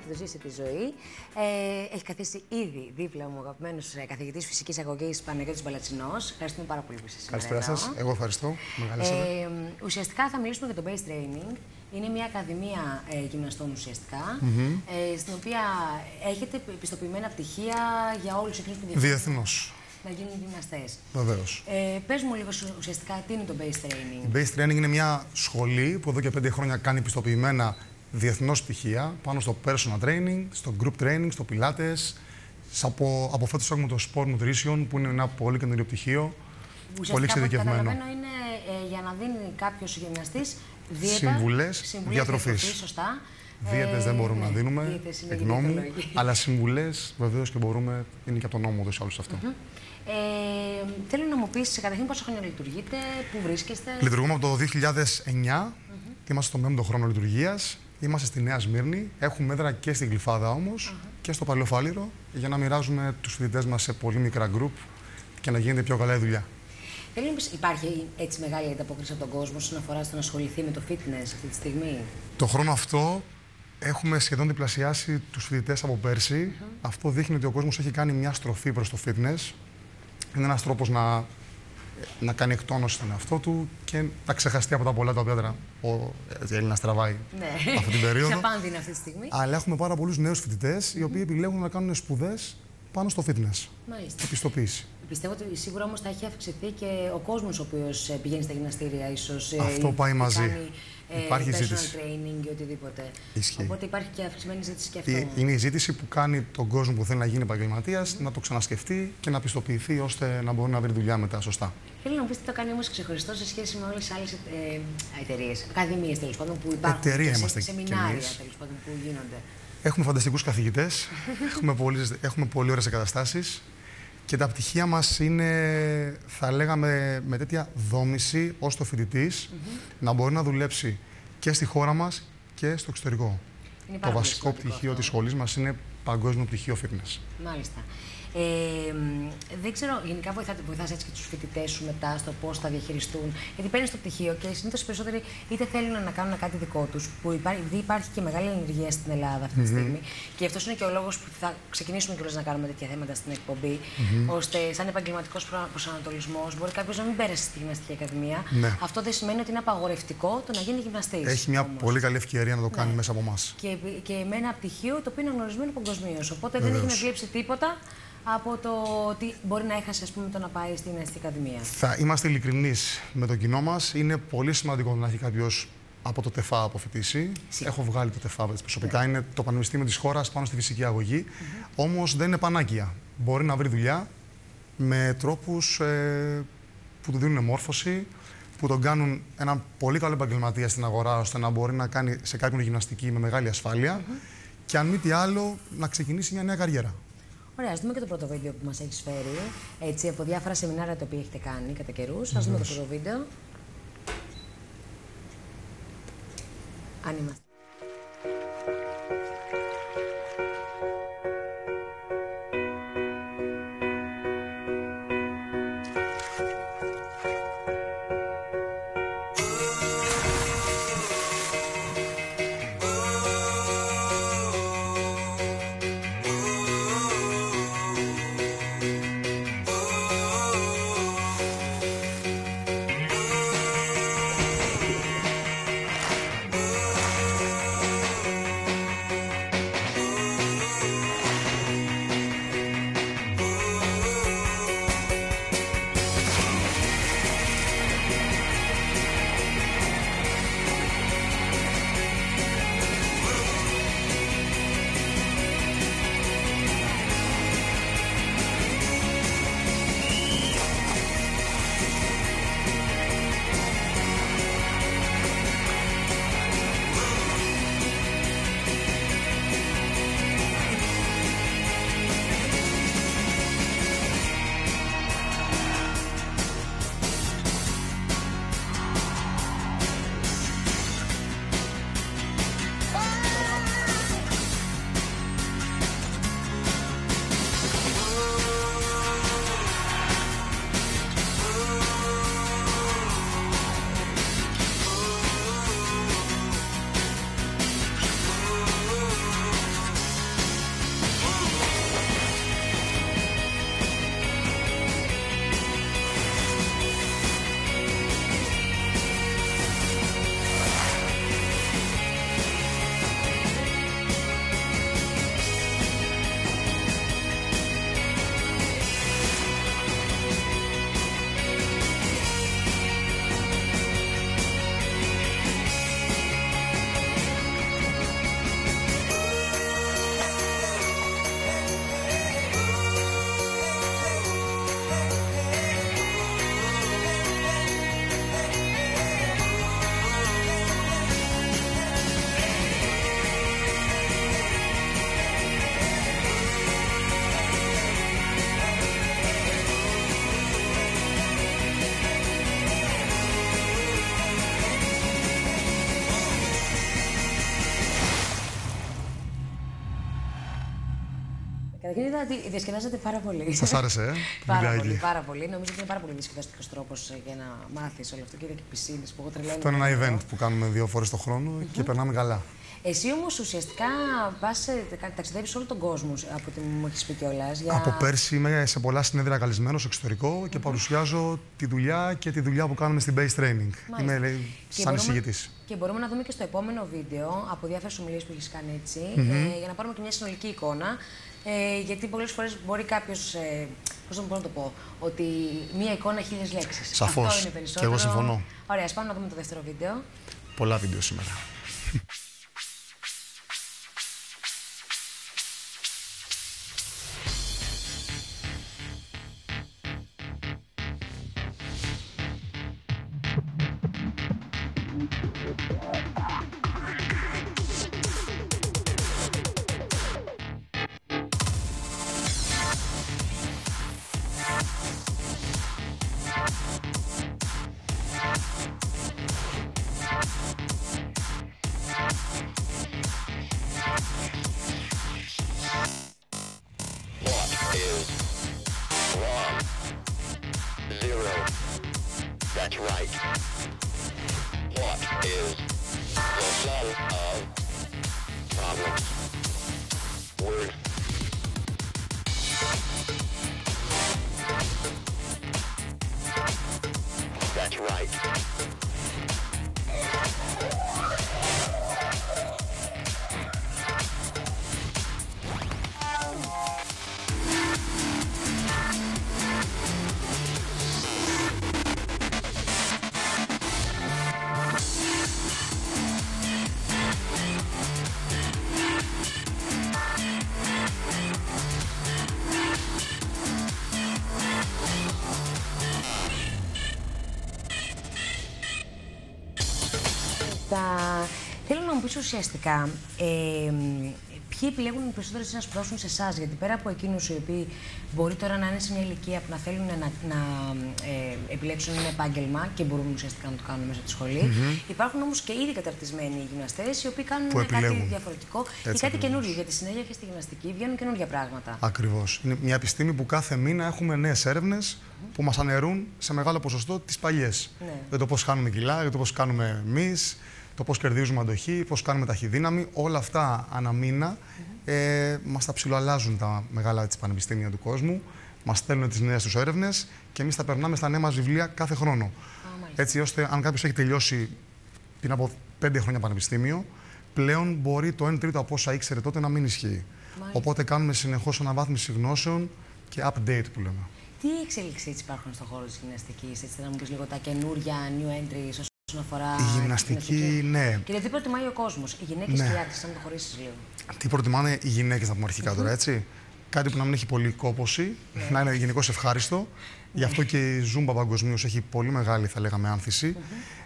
θα το ζήσει τη ζωή. Έχει καθίσει ήδη δίπλα μου ο αγαπημένος καθηγητής φυσικής αγωγής Παναγιώτης Μπαλατσινός. Ευχαριστούμε πάρα πολύ που είστε σήμερα. Καλησπέρα σας. Εγώ ευχαριστώ. Ουσιαστικά θα μιλήσουμε για το base training. Είναι μια ακαδημία γυμναστών ουσιαστικά, στην οποία έχετε πιστοποιημένα πτυχία για όλους εκείνους που διεθνώς να γίνουν γυμναστές. Βεβαίως. Πες μου λίγο ουσιαστικά τι είναι το base training. Το base training είναι μια σχολή που εδώ και 5 χρόνια κάνει πιστοποιημένα διεθνώς πτυχία πάνω στο personal training, στο group training, στο pilates. Από φέτος έχουμε το sport nutrition που είναι ένα πολύ καινούριο πτυχίο. Πολύ εξειδικευμένο. Καταλαβαίνω είναι για να δίνει κάποιος γυμναστής δίαιτα, συμβουλές διατροφής. Σωστά. Δίαιτες δεν μπορούμε να δίνουμε, εκ νόμου, αλλά συμβουλές βεβαίως και μπορούμε, είναι και από τον νόμο ούτως ή άλλως αυτό. Θέλω να μου πεις καταρχήν πόσο χρόνια λειτουργείτε, πού βρίσκεστε. Λειτουργούμε από το 2009, είμαστε στο 5ο χρόνο λειτουργίας, είμαστε στη Νέα Σμύρνη, έχουμε έδρα και στην Γλυφάδα όμως και στο Παλαιοφάλιρο για να μοιράζουμε τους φοιτητές μας σε πολύ μικρά γκρουπ και να γίνεται πιο καλά η δουλειά. Θέλω να πεις, υπάρχει έτσι μεγάλη ανταπόκριση από τον κόσμο όσον αφορά στο να ασχοληθεί με το fitness αυτή τη στιγμή. Το χρόνο αυτό έχουμε σχεδόν διπλασιάσει τους φοιτητές από πέρσι. Αυτό δείχνει ότι ο κόσμος έχει κάνει μια στροφή προς το fitness. Είναι ένας τρόπος να κάνει εκτόνωση στον εαυτό του και να ξεχαστεί από τα πολλά τα οποία ο Έλληνας τραβάει αυτή την περίοδο. Ξαπάντη είναι αυτή τη στιγμή. Αλλά έχουμε πάρα πολλούς νέους φοιτητές οι οποίοι επιλέγουν να κάνουν σπουδές πάνω στο fitness. Μάλιστα. Επιστοποίηση. Πιστεύω ότι σίγουρα όμως θα έχει αυξηθεί και ο κόσμος ο οποίος πηγαίνει στα γυμναστήρια, ίσως. Αυτό πάει μαζί. Υπάρχει personal ζήτηση. training ή οτιδήποτε. Ισχύει. Οπότε υπάρχει και αυξημένη ζήτηση και αυτό. Είναι η ζήτηση που κάνει τον κόσμο που θέλει να γίνει επαγγελματίας να το ξανασκεφτεί και να πιστοποιηθεί ώστε να μπορεί να βρει δουλειά μετά σωστά. Θέλω να μου πεις τι το κάνει όμως ξεχωριστό σε σχέση με όλες τις άλλες εταιρείες, ακαδημίες τέλος πάντων που υπάρχουν. Εταιρεία είμαστε σεμινάρια τέλος πάντων που γίνονται. Έχουμε φανταστικούς καθηγητές, έχουμε πολύ ωραίες εγκαταστάσεις και τα πτυχία μας είναι, θα λέγαμε, με τέτοια δόμηση ώστε ο φοιτητής να μπορεί να δουλέψει και στη χώρα μας και στο εξωτερικό. Το βασικό πτυχίο της σχολής μας είναι παγκόσμιο πτυχίο fitness. Μάλιστα. Δεν ξέρω, γενικά βοηθάς έτσι και τους φοιτητές σου μετά στο πώς θα διαχειριστούν. Γιατί παίρνεις το πτυχίο και συνήθως οι περισσότεροι είτε θέλουν να κάνουν κάτι δικό τους, που υπάρχει και μεγάλη ενεργεία στην Ελλάδα αυτή τη στιγμή. Και αυτός είναι και ο λόγος που θα ξεκινήσουμε κιόλας να κάνουμε τέτοια θέματα στην εκπομπή. Ώστε, σαν επαγγελματικός προσανατολισμός, μπορεί κάποιος να μην πέρασε στη γυμναστική ακαδημία. Αυτό δεν σημαίνει ότι είναι απαγορευτικό το να γίνει γυμναστής. Έχει μια πολύ καλή ευκαιρία να το κάνει μέσα από εμάς. Και με ένα πτυχίο το οποίο είναι γνωρισμένο παγκοσμίως. Οπότε δεν έχει να βλέψει τίποτα από το ότι μπορεί να έχασε, ας πούμε, το να πάει στην γυμναστική ακαδημία. Θα είμαστε ειλικρινείς με το κοινό μας. Είναι πολύ σημαντικό να έχει κάποιος από το ΤΕΦΑ αποφοιτήσει. Έχω βγάλει το ΤΕΦΑ προσωπικά. Είναι το Πανεπιστήμιο της χώρας πάνω στη φυσική αγωγή. Όμως δεν είναι πανάκια. Μπορεί να βρει δουλειά με τρόπους που του δίνουν μόρφωση, που τον κάνουν έναν πολύ καλό επαγγελματία στην αγορά, ώστε να μπορεί να κάνει σε κάποιον γυμναστική με μεγάλη ασφάλεια και αν μη τι άλλο να ξεκινήσει μια νέα καριέρα. Ωραία, ας δούμε και το πρώτο βίντεο που μας έχεις φέρει, έτσι, από διάφορα σεμινάρια τα οποία έχετε κάνει κατά καιρούς. Ας δούμε το πρώτο βίντεο. Αν είμαστε. Καταρχήν είδα ότι διασκεδάζετε πάρα πολύ. Σας άρεσε, πάρα πολύ. Νομίζω ότι είναι πάρα πολύ διασκεδαστικός τρόπος για να μάθεις όλο αυτό. Και είδα και πισίνες που εγώ τρελαίνω. Αυτό είναι ένα event που κάνουμε 2 φορές το χρόνο και περνάμε καλά. Εσύ όμως ουσιαστικά ταξιδεύεις όλο τον κόσμο, από ό,τι μου έχεις πει κιόλας. Από πέρσι είμαι σε πολλά συνέδρια καλεσμένος στο εξωτερικό και παρουσιάζω τη δουλειά και τη δουλειά που κάνουμε στην Base Training. Είμαι σαν εισηγητής. Και μπορούμε να δούμε και στο επόμενο βίντεο από διάφορες ομιλίες που έχεις κάνει έτσι, για να πάρουμε και μια συνολική εικόνα. Γιατί πολλές φορές μπορεί κάποιος, πώς μπορώ να το πω, ότι μία εικόνα 1000 λέξεις. Σαφώς. Αυτό είναι περισσότερο. Και εγώ συμφωνώ. Ωραία, ας πάμε να δούμε το δεύτερο βίντεο. Πολλά βίντεο σήμερα. That's right. What is the sum of problems? Word. That's right. Θέλω να μου πεις ουσιαστικά ποιοι επιλέγουν περισσότερο να σπουδάσουν σε εσάς, γιατί πέρα από εκείνους οι οποίοι μπορεί τώρα να είναι σε μια ηλικία που να θέλουν να επιλέξουν ένα επάγγελμα και μπορούν ουσιαστικά να το κάνουν μέσα από τη σχολή, υπάρχουν όμως και ήδη καταρτισμένοι γυμναστές οι οποίοι κάνουν κάτι διαφορετικό ή κάτι καινούριο, γιατί συνέχεια και στη γυμναστική βγαίνουν καινούργια πράγματα. Ακριβώς. Είναι μια επιστήμη που κάθε μήνα έχουμε νέες έρευνες που μας αναιρούν σε μεγάλο ποσοστό τις παλιές. Για το πώς χάνουμε κιλά, για το πώς κάνουμε εμείς, το πώς κερδίζουμε αντοχή, πώς κάνουμε ταχυδύναμη, όλα αυτά ανά μήνα μας τα ψιλοαλλάζουν τα μεγάλα πανεπιστήμια του κόσμου, μας στέλνουν τις νέες τους έρευνες και εμείς τα περνάμε στα νέα μας βιβλία κάθε χρόνο. Έτσι ώστε αν κάποιος έχει τελειώσει πριν από 5 χρόνια πανεπιστήμιο, πλέον μπορεί το 1/3 από όσα ήξερε τότε να μην ισχύει. Οπότε κάνουμε συνεχώς αναβάθμιση γνώσεων και update που λέμε. Τι εξέλιξεις υπάρχουν στον χώρο της γυμναστικής, έτσι, να μου πεις λίγο τα καινούρια new entries όσον αφορά η γυμναστική, ναι. Και τι προτιμάει ο κόσμος, οι γυναίκες και οι άντρες, να μου το χωρίσεις λίγο. Τι προτιμάνε οι γυναίκες, να πούμε αρχικά τώρα, έτσι. Κάτι που να μην έχει πολύ κόπωση, να είναι γενικώς ευχάριστο. Γι' αυτό και η Ζούμπα παγκοσμίως έχει πολύ μεγάλη, θα λέγαμε, άνθηση.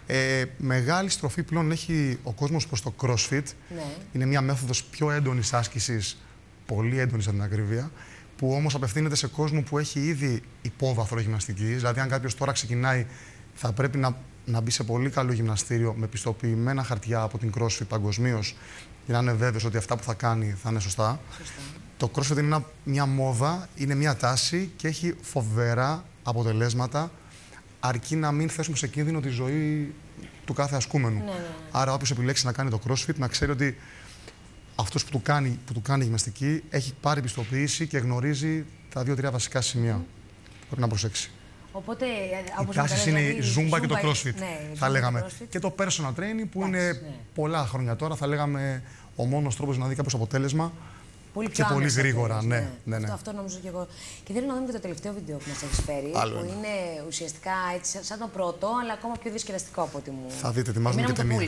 Μεγάλη στροφή πλέον έχει ο κόσμος προς το CrossFit. Είναι μια μέθοδος πιο έντονης άσκησης, πολύ έντονης από την ακρίβεια, που όμως απευθύνεται σε κόσμο που έχει ήδη υπόβαθρο γυμναστικής. Δηλαδή, αν κάποιος τώρα ξεκινάει, θα πρέπει να μπει σε πολύ καλό γυμναστήριο με πιστοποιημένα χαρτιά από την CrossFit παγκοσμίως, για να είναι βέβαιος ότι αυτά που θα κάνει θα είναι σωστά. Το CrossFit είναι μια μόδα, είναι μια τάση και έχει φοβερά αποτελέσματα, αρκεί να μην θέσουμε σε κίνδυνο τη ζωή του κάθε ασκούμενου. Άρα, όποιος επιλέξει να κάνει το CrossFit, να ξέρει ότι αυτός που του κάνει γυμναστική έχει πάρει πιστοποίηση και γνωρίζει τα 2-3 βασικά σημεία. Πρέπει να προσέξει. Οπότε, οι τάσεις είναι η Zumba και το CrossFit, θα λέγαμε. Και το personal training που είναι πολλά χρόνια τώρα, θα λέγαμε ο μόνος τρόπος να δει κάποιος αποτέλεσμα. Πολύ και πολύ γρήγορα, ναι. Αυτό νομίζω και εγώ. Και θέλω να δούμε και το τελευταίο βίντεο που μας έχεις φέρει, που είναι ουσιαστικά έτσι, σαν το πρώτο, αλλά ακόμα πιο διασκεδαστικό από ό,τι μου. Θα δείτε, ετοιμάζουμε και ταινία.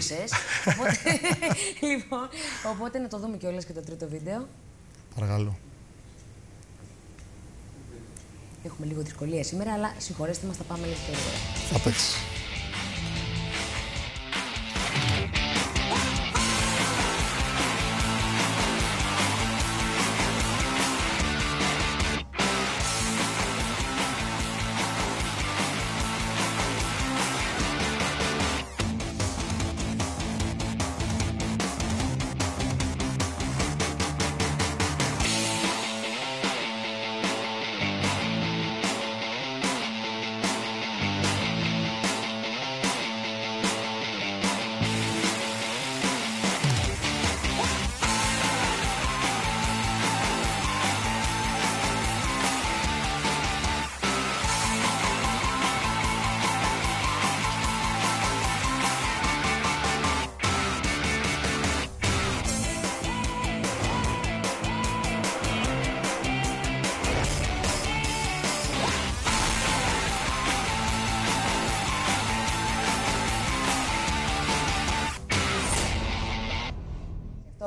Λοιπόν, οπότε να το δούμε κιόλας και το τρίτο βίντεο. Παρακαλώ. Έχουμε λίγο δυσκολία σήμερα, αλλά συγχωρέστε μας, θα πάμε λίγο πιο γρήγορα. Θα παίξει.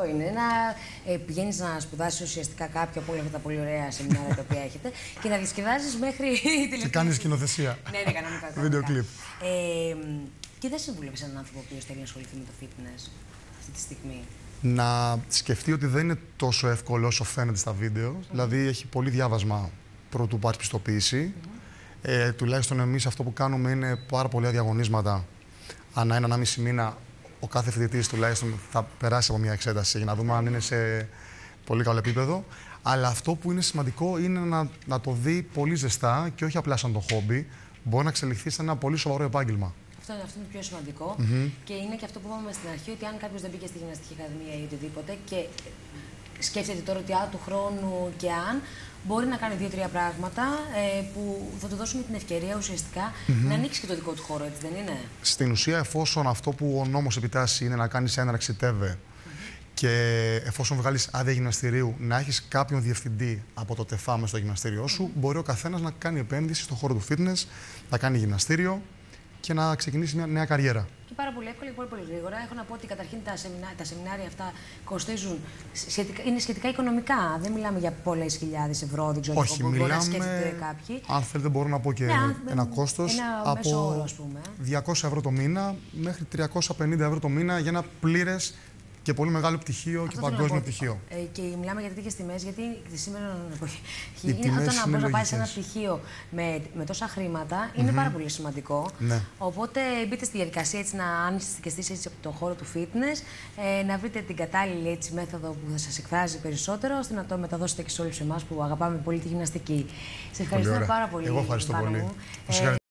είναι. Πηγαίνεις να σπουδάσεις ουσιαστικά κάποιο από όλα αυτά τα πολύ ωραία σεμινάρια τα οποία έχετε και να διασκεδάζεις μέχρι Και κάνεις σκηνοθεσία. Ναι, κανονικά. Βίντεο κλιπ. Και δεν συμβούλευες έναν άνθρωπο ο οποίος θέλει να ασχοληθεί με το fitness αυτή τη στιγμή? Να σκεφτεί ότι δεν είναι τόσο εύκολο όσο φαίνεται στα βίντεο. Δηλαδή έχει πολύ διάβασμα προτού πάρει πιστοποίηση. Τουλάχιστον εμείς αυτό που κάνουμε είναι πάρα πολλά διαγωνίσματα. Ανά 1,5 μήνα ο κάθε φοιτητής τουλάχιστον θα περάσει από μια εξέταση για να δούμε αν είναι σε πολύ καλό επίπεδο. Αλλά αυτό που είναι σημαντικό είναι να το δει πολύ ζεστά και όχι απλά σαν το χόμπι. Μπορεί να εξελιχθεί σε ένα πολύ σοβαρό επάγγελμα. Αυτό είναι το πιο σημαντικό. Και είναι και αυτό που είπαμε στην αρχή, ότι αν κάποιος δεν πήγε στη γυμναστική ακαδημία ή οτιδήποτε και σκέφτεται τώρα ότι του χρόνου και αν, μπορεί να κάνει 2-3 πράγματα που θα του δώσουν την ευκαιρία ουσιαστικά να ανοίξει και το δικό του χώρο, έτσι δεν είναι? Στην ουσία, εφόσον αυτό που ο νόμος επιτάσσει είναι να κάνεις έναρξη ΤΕΒΕ και εφόσον βγάλεις άδεια γυμναστηρίου, να έχεις κάποιον διευθυντή από το ΤΕΦΑ μες στο γυμναστήριό σου, μπορεί ο καθένας να κάνει επένδυση στον χώρο του fitness, να κάνει γυμναστήριο και να ξεκινήσει μια νέα καριέρα. Και πάρα πολύ εύκολα και πολύ, πολύ γρήγορα. Έχω να πω ότι καταρχήν τα σεμινάρια αυτά κοστίζουν είναι σχετικά οικονομικά. Δεν μιλάμε για πολλές χιλιάδες ευρώ, δεν ξέρω όχι, μπορεί να σκέφτεται κάποιοι. Αν θέλετε, μπορώ να πω και ένα κόστος από 200 ευρώ το μήνα μέχρι 350 ευρώ το μήνα για ένα πλήρες και πολύ μεγάλο πτυχίο αυτό και παγκόσμιο πτυχίο. Και μιλάμε για τέτοιες τιμές, γιατί σήμερα εποχή όταν μπορεί να πάρει ένα πτυχίο με τόσα χρήματα είναι πάρα πολύ σημαντικό. Ναι. Οπότε μπείτε στη διαδικασία έτσι, να ανησυχιστείς έτσι από τον χώρο του fitness, να βρείτε την κατάλληλη έτσι, μέθοδο που θα σας εκφράζει περισσότερο, ώστε να το μεταδώσετε και σε όλους εμάς που αγαπάμε πολύ τη γυμναστική. Σε ευχαριστούμε πάρα πολύ. Εγώ ευχαριστώ πολύ.